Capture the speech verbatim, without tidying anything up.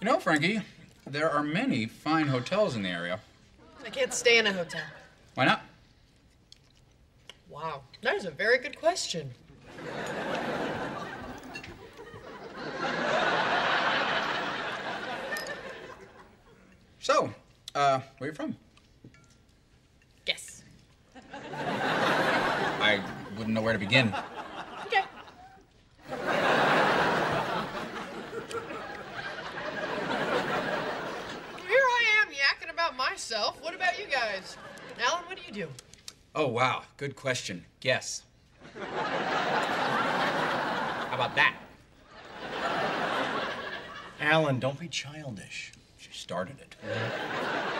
You know, Frankie, there are many fine hotels in the area. I can't stay in a hotel. Why not? Wow, that is a very good question. So, uh, where you from? Guess. I wouldn't know where to begin. Okay. Here I am yakking about myself. What about you guys? Alan, what do you do? Oh, wow. Good question. Guess. How about that? Alan, don't be childish. She started it.